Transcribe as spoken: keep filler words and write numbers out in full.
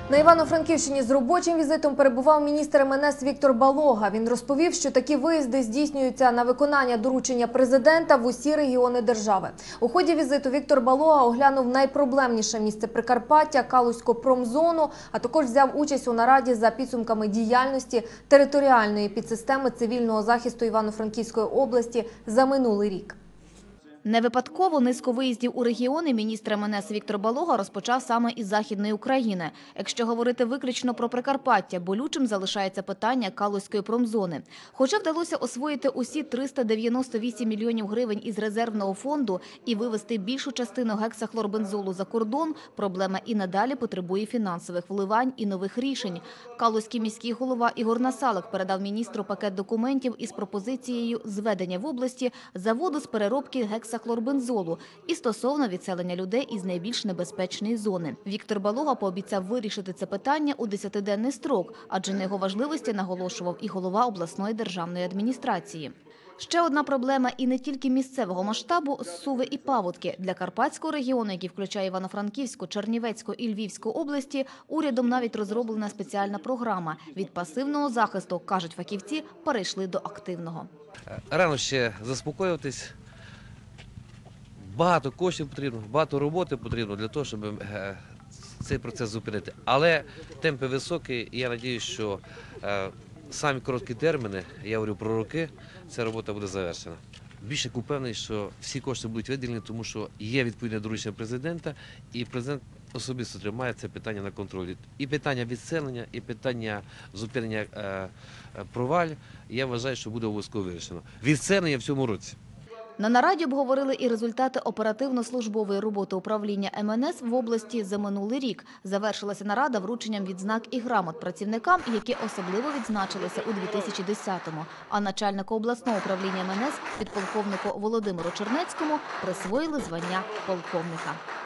На Івано-Франківщині з робочим візитом перебував міністр ем ен ес Віктор Балога. Він розповів, що такі виїзди здійснюються на виконання доручення президента в усі регіони держави. У ході візиту Віктор Балога оглянув найпроблемніше місце Прикарпаття – Калузьку промзону, а також взяв участь у нараді за підсумками діяльності територіальної підсистеми цивільного захисту Івано-Франківської області за минулий рік. Не випадково низку виїздів у регіони міністр ем ен ес Віктор Балога розпочав саме із Західної України. Якщо говорити виключно про Прикарпаття, болючим залишається питання Калузької промзони. Хоча вдалося освоїти усі триста дев'яносто вісім мільйонів гривень із резервного фонду і вивести більшу частину гексахлорбензолу за кордон, проблема і надалі потребує фінансових вливань і нових рішень. Калузький міський голова Ігор Насалик передав міністру пакет документів із пропозицією зведення в області заводу з переробки гексахлорбензолу. хлорбензолу і стосовно відселення людей із найбільш небезпечної зони. Віктор Балога пообіцяв вирішити це питання у десятиденний строк, адже на його важливості наголошував і голова обласної державної адміністрації. Ще одна проблема і не тільки місцевого масштабу – зсуви і паводки. Для Карпатського регіону, який включає Івано-Франківську, Чернівецьку і Львівську області, урядом навіть розроблена спеціальна програма. Від пасивного захисту, кажуть фахівці, перейшли до активного. Рано ще заспокоюватись. Багато коштів потрібно, багато роботи потрібно для того, щоб цей процес зупинити. Але темпи високі, і я сподіваюся, що самі короткі терміни, я говорю про роки, ця робота буде завершена. Більше упевнений, що всі кошти будуть виділені, тому що є відповідне доручення президента, і президент особисто тримає це питання на контролі. І питання відселення, і питання зупинення проваль, я вважаю, що буде обов'язково вирішено. Відселення в цьому році. На нараді обговорили і результати оперативно-службової роботи управління ем ен ес в області за минулий рік. Завершилася нарада врученням відзнак і грамот працівникам, які особливо відзначилися у дві тисячі десятому. А начальнику обласного управління ем ен ес, підполковнику Володимиру Чернецькому, присвоїли звання полковника.